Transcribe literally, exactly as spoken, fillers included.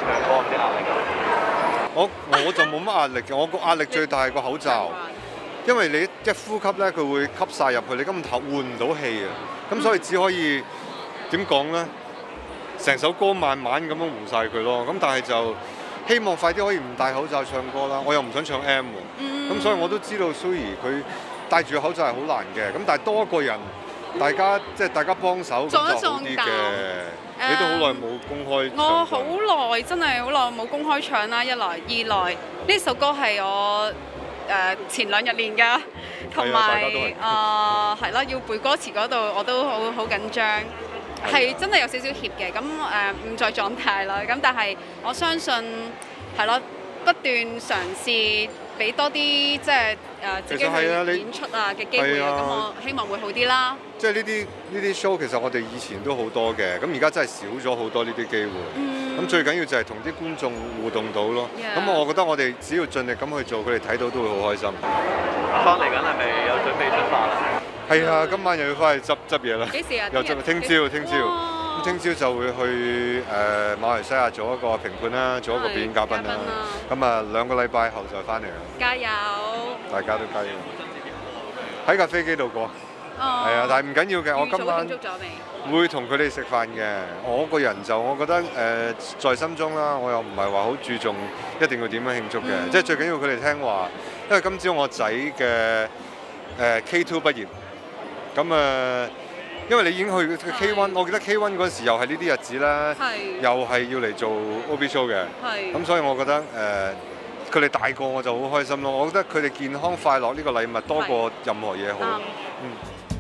唱歌咁啲壓力啊？ 我我就冇乜壓力嘅，我個壓力最大係個口罩，因為你一呼吸咧，佢會吸晒入去，你根本唞換唔到氣啊。咁所以只可以點講咧？成首歌慢慢咁樣糊晒佢咯。咁但係就希望快啲可以唔戴口罩唱歌啦。我又唔想唱 M 喎，咁、嗯、所以我都知道蘇怡佢戴住個口罩係好難嘅。咁但係多一個人，大家即係大家幫手咁就好啲嘅。你都好耐冇公開唱。 我好耐真係好耐冇公開唱啦。一來二來呢首歌係我誒、呃、前兩日練㗎，同埋啊係啦，要背歌詞嗰度我都好好緊張。係真係有少少怯嘅，咁誒唔在狀態啦。咁但係我相信係咯，不斷嘗試俾多啲即係誒自己去演出啊嘅機會啊，咁我希望會好啲啦。 即係呢啲呢啲 show 其實我哋以前都好多嘅，咁而家真係少咗好多呢啲機會。咁、嗯、最緊要就係同啲觀眾互動到咯。咁、yeah. 我覺得我哋只要盡力咁去做，佢哋睇到都會好開心。 翻嚟緊係咪有準備出發啦？ 係啊，今晚又要翻去執執嘢啦。 幾時啊？ 又執，聽朝，聽朝。咁聽朝就會去誒、呃、馬來西亞做一個評判啦，做一個表演嘉賓啦。咁啊兩個禮拜後就翻嚟啦。 加油！ 大家都加油。喺架飛機度過。係、哦、啊，但係唔緊要嘅，我今晚會同佢哋食飯嘅。我個人就我覺得誒、呃、在心中啦，我又唔係話好注重一定要點樣慶祝嘅，嗯、即係最緊要佢哋聽話。因為今朝我仔嘅誒 K 二畢業。咁誒、呃，因為你已經去 K 一，我記得 K 一嗰時又係呢啲日子啦，又係要嚟做 O B show 嘅，咁所以我覺得誒，佢、呃、哋大個我就好開心咯。我覺得佢哋健康快樂呢個禮物多過任何嘢好。嗯。